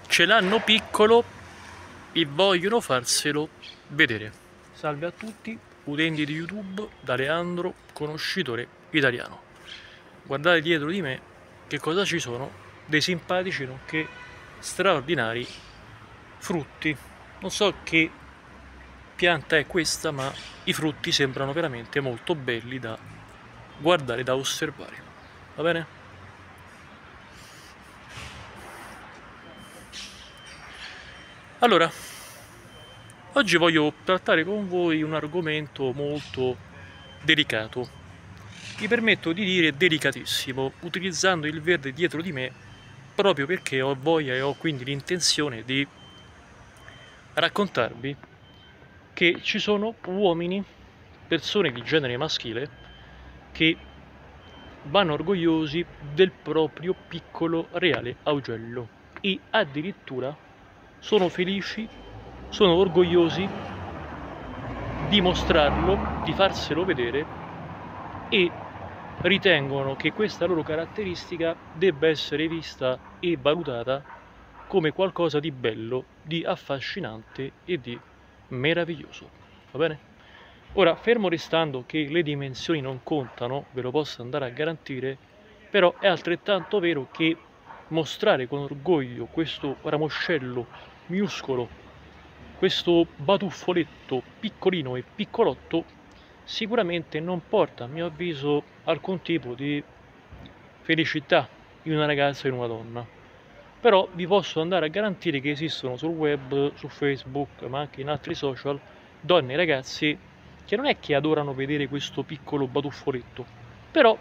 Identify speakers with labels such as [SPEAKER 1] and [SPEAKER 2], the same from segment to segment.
[SPEAKER 1] ce l'hanno piccolo e vogliono farselo vedere. Salve a tutti, utenti di YouTube, da Leandro, conoscitore italiano. Guardate dietro di me che cosa ci sono, dei simpatici nonché straordinari frutti. Non so che pianta è questa, ma i frutti sembrano veramente molto belli da guardare, da osservare. Va bene? Allora, oggi voglio trattare con voi un argomento molto delicato. Mi permetto di dire delicatissimo, utilizzando il verde dietro di me, proprio perché ho voglia e ho quindi l'intenzione di raccontarvi che ci sono uomini, persone di genere maschile, che vanno orgogliosi del proprio piccolo reale augello e addirittura sono felici, sono orgogliosi di mostrarlo, di farselo vedere e ritengono che questa loro caratteristica debba essere vista e valutata come qualcosa di bello, di affascinante e di meraviglioso. Va bene? Ora, fermo restando che le dimensioni non contano, ve lo posso andare a garantire, però è altrettanto vero che mostrare con orgoglio questo ramoscello minuscolo, questo batuffoletto piccolino e piccolotto, sicuramente non porta, a mio avviso, alcun tipo di felicità in una ragazza o in una donna. Però vi posso andare a garantire che esistono sul web, su Facebook, ma anche in altri social, donne e ragazzi che non è che adorano vedere questo piccolo batuffoletto, però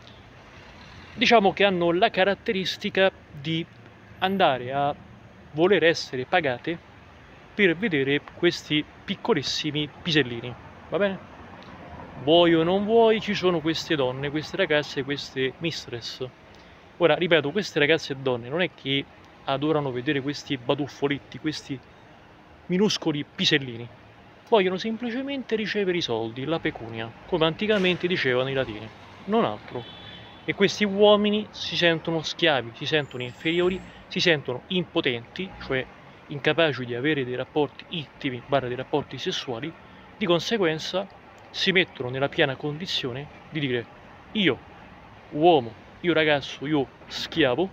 [SPEAKER 1] diciamo che hanno la caratteristica di andare a voler essere pagate per vedere questi piccolissimi pisellini, va bene? Vuoi o non vuoi, ci sono queste donne, queste ragazze, queste mistress. Ora, ripeto, queste ragazze e donne non è che adorano vedere questi batuffoletti, questi minuscoli pisellini. Vogliono semplicemente ricevere i soldi, la pecunia, come anticamente dicevano i latini, non altro. E questi uomini si sentono schiavi, si sentono inferiori, si sentono impotenti, cioè incapaci di avere dei rapporti intimi, dei rapporti sessuali, di conseguenza si mettono nella piena condizione di dire: io, uomo, io ragazzo, io schiavo,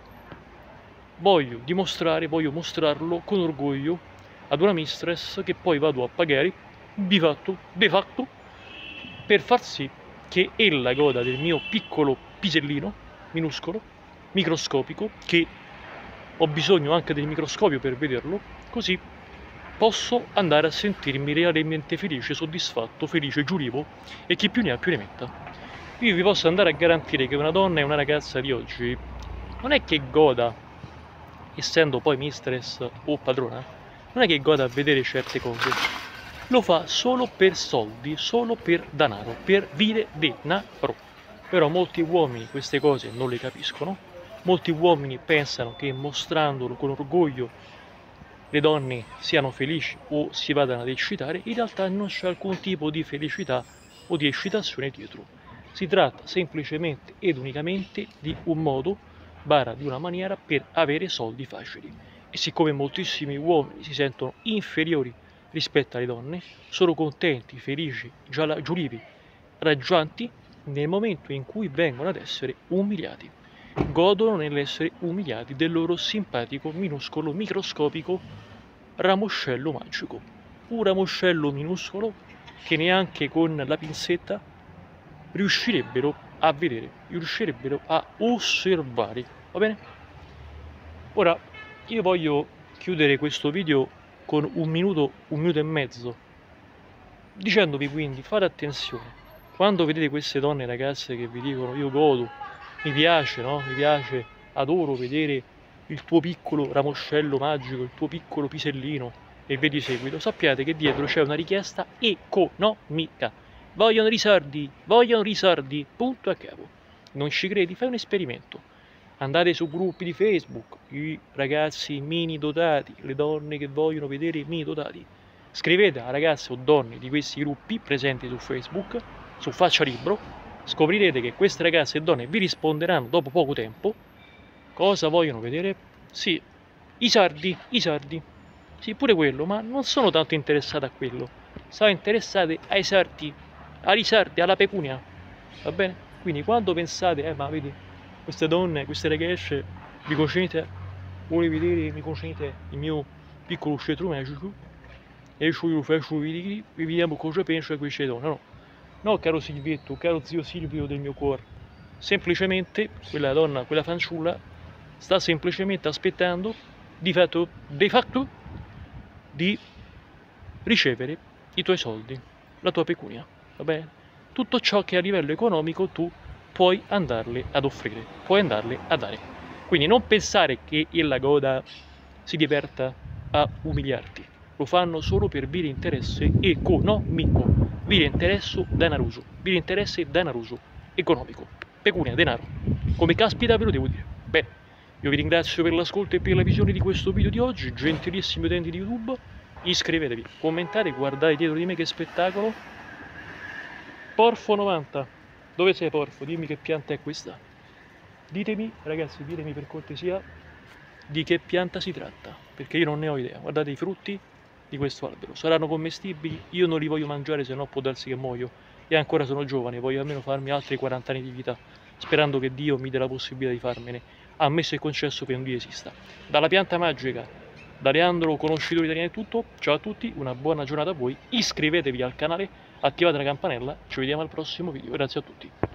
[SPEAKER 1] voglio dimostrare, voglio mostrarlo con orgoglio ad una mistress che poi vado a pagare de facto per far sì che ella goda del mio piccolo pisellino, minuscolo, microscopico, che ho bisogno anche del microscopio per vederlo, così posso andare a sentirmi realmente felice, soddisfatto, felice, giurivo e chi più ne ha più ne metta. Io vi posso andare a garantire che una donna e una ragazza di oggi non è che goda, essendo poi mistress o padrona, non è che goda a vedere certe cose, lo fa solo per soldi, solo per denaro, per vile denaro. Però molti uomini queste cose non le capiscono, molti uomini pensano che mostrandolo con orgoglio le donne siano felici o si vadano ad eccitare, in realtà non c'è alcun tipo di felicità o di eccitazione dietro. Si tratta semplicemente ed unicamente di un modo, di una maniera per avere soldi facili. E siccome moltissimi uomini si sentono inferiori rispetto alle donne, sono contenti, felici, giulivi, raggianti nel momento in cui vengono ad essere umiliati. Godono nell'essere umiliati del loro simpatico, minuscolo, microscopico ramoscello magico. Un ramoscello minuscolo che neanche con la pinzetta riuscirebbero a vedere, riuscirebbero a osservare. Va bene? Ora, io voglio chiudere questo video con un minuto e mezzo, dicendovi quindi fate attenzione. Quando vedete queste donne e ragazze che vi dicono io godo, mi piace, no? Mi piace, adoro vedere il tuo piccolo ramoscello magico, il tuo piccolo pisellino e vedi seguito, sappiate che dietro c'è una richiesta economica. Vogliono risordi, punto a capo. Non ci credi? Fai un esperimento. Andate su gruppi di Facebook, i ragazzi mini dotati, le donne che vogliono vedere i mini dotati. Scrivete a ragazze o donne di questi gruppi presenti su Facebook, su Faccia Libro, scoprirete che queste ragazze e donne vi risponderanno dopo poco tempo. Cosa vogliono vedere? Sì, I sardi, sì, pure quello, ma non sono tanto interessati a quello, sono interessati ai sardi, ai sardi, alla pecunia, va bene? Quindi quando pensate, ma vedi, queste donne, queste ragazze, vi conoscete, vuole vedere, mi conoscete il mio piccolo scettro magico, e io faccio vedere, e vediamo cosa pensa queste donne, no? No, caro Silvietto, caro zio Silvio del mio cuore, semplicemente quella donna, quella fanciulla, sta semplicemente aspettando, de facto, di ricevere i tuoi soldi, la tua pecunia, va bene? Tutto ciò che a livello economico tu puoi andarle ad offrire, puoi andarle a dare. Quindi non pensare che ella goda si diverta a umiliarti, lo fanno solo per vile interesse economico, vile interesse danaroso, economico, pecunia, denaro. Come caspita ve lo devo dire. Bene, io vi ringrazio per l'ascolto e per la visione di questo video di oggi, gentilissimi utenti di YouTube, iscrivetevi, commentate, guardate dietro di me che spettacolo. Porfo 90, dove sei Porfo? Dimmi che pianta è questa. Ditemi, ragazzi, ditemi per cortesia di che pianta si tratta, perché io non ne ho idea. Guardate i frutti di questo albero, saranno commestibili? Io non li voglio mangiare, se no può darsi che muoio, e ancora sono giovane, voglio almeno farmi altri 40 anni di vita, sperando che Dio mi dia la possibilità di farmene, ammesso e concesso che un Dio esista. Dalla pianta magica, da Leandro, conoscitore italiano, è tutto. Ciao a tutti, una buona giornata a voi, iscrivetevi al canale, attivate la campanella, ci vediamo al prossimo video, grazie a tutti.